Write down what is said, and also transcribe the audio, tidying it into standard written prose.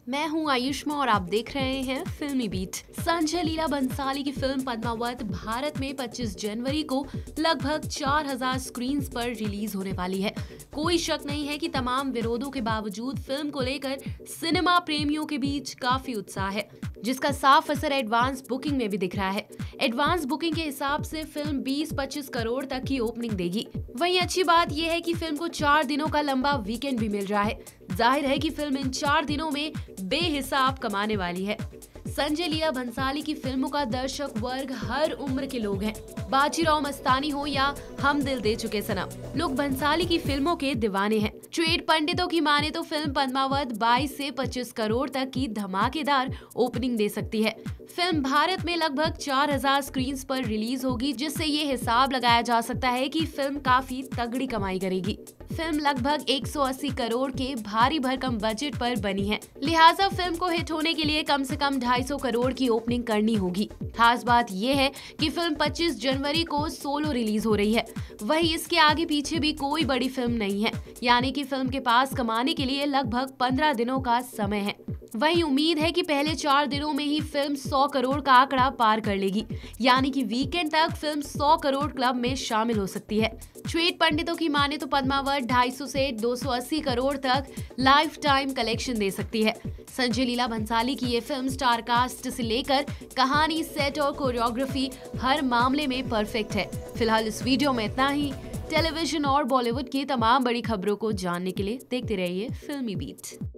मैं हूं आयुष्मा और आप देख रहे हैं फिल्मी बीट। संजय लीला बंसाली की फिल्म पद्मावत भारत में 25 जनवरी को लगभग 4000 स्क्रीन्स पर रिलीज होने वाली है। कोई शक नहीं है कि तमाम विरोधों के बावजूद फिल्म को लेकर सिनेमा प्रेमियों के बीच काफी उत्साह है, जिसका साफ असर एडवांस बुकिंग में भी दिख रहा है। एडवांस बुकिंग के हिसाब से फिल्म 20-25 करोड़ तक की ओपनिंग देगी। वहीं अच्छी बात यह है कि फिल्म को 4 दिनों का लंबा वीकेंड भी मिल रहा है। जाहिर है कि फिल्म इन 4 दिनों में बेहिसाब कमाने वाली है। संजय लीला भंसाली की फिल्मों का दर्शक वर्ग हर उम्र के लोग हैं। बाजीराव मस्तानी हो या हम दिल दे चुके सनम, लोग भंसाली की फिल्मों के दीवाने हैं। ट्रेड पंडितों की माने तो फिल्म पद्मावत 22 से 25 करोड़ तक की धमाकेदार ओपनिंग दे सकती है। फिल्म भारत में लगभग 4000 स्क्रीन्स पर रिलीज होगी, जिससे ये हिसाब लगाया जा सकता है कि फिल्म काफी तगड़ी कमाई करेगी। फिल्म लगभग 180 करोड़ के भारी भरकम बजट पर बनी है, लिहाजा फिल्म को हिट होने के लिए कम से कम 250 करोड़ की ओपनिंग करनी होगी। खास बात यह है कि फिल्म 25 जनवरी को सोलो रिलीज हो रही है। वहीं इसके आगे पीछे भी कोई बड़ी फिल्म नहीं है, यानी कि फिल्म के पास कमाने के लिए लगभग 15 दिनों का समय है। वहीं उम्मीद है कि पहले 4 दिनों में ही फिल्म 100 करोड़ का आंकड़ा पार कर लेगी, यानी कि वीकेंड तक फिल्म 100 करोड़ क्लब में शामिल हो सकती है। ट्रेड पंडितों की माने तो पद्मावत 250 से 280 करोड़ तक लाइफ टाइम कलेक्शन दे सकती है। संजय लीला भंसाली की ये फिल्म स्टार कास्ट से लेकर कहानी, सेट और कोरियोग्राफी हर मामले में परफेक्ट है। फिलहाल इस वीडियो में इतना ही। टेलीविजन और बॉलीवुड की तमाम बड़ी खबरों को जानने के लिए देखते रहिए फिल्मी बीट।